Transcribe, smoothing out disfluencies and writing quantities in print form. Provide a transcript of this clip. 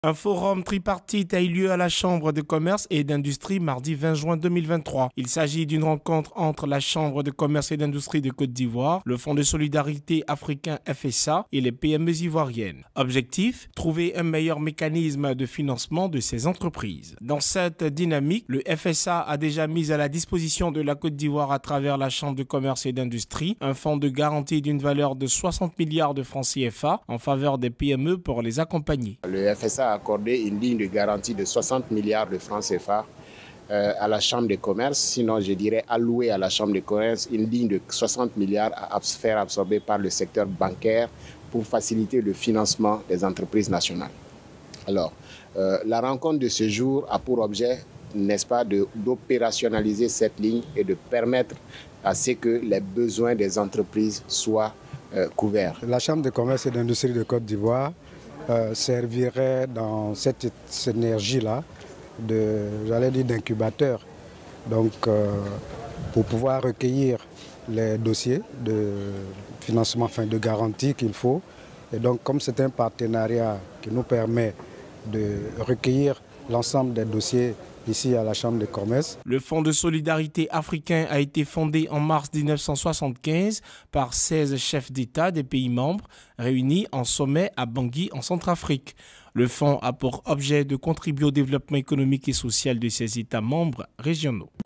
Un forum tripartite a eu lieu à la Chambre de commerce et d'industrie mardi 20 juin 2023. Il s'agit d'une rencontre entre la Chambre de commerce et d'industrie de Côte d'Ivoire, le Fonds de solidarité africain FSA et les PME ivoiriennes. Objectif, trouver un meilleur mécanisme de financement de ces entreprises. Dans cette dynamique, le FSA a déjà mis à la disposition de la Côte d'Ivoire à travers la Chambre de commerce et d'industrie un fonds de garantie d'une valeur de 60 milliards de francs CFA en faveur des PME pour les accompagner. Le FSA a accordé une ligne de garantie de 60 milliards de francs CFA à la Chambre de commerce, sinon je dirais alloué à la Chambre de commerce une ligne de 60 milliards à faire absorber par le secteur bancaire pour faciliter le financement des entreprises nationales. Alors, la rencontre de ce jour a pour objet, n'est-ce pas, d'opérationnaliser cette ligne et de permettre à ce que les besoins des entreprises soient couverts. La Chambre de commerce et d'industrie de Côte d'Ivoire servirait dans cette énergie-là d'incubateur, donc pour pouvoir recueillir les dossiers de financement, de garantie qu'il faut. Et donc comme c'est un partenariat qui nous permet de recueillir l'ensemble des dossiers ici à la Chambre de commerce. Le Fonds de solidarité africain a été fondé en mars 1975 par 16 chefs d'État des pays membres réunis en sommet à Bangui en Centrafrique. Le fonds a pour objet de contribuer au développement économique et social de ses États membres régionaux.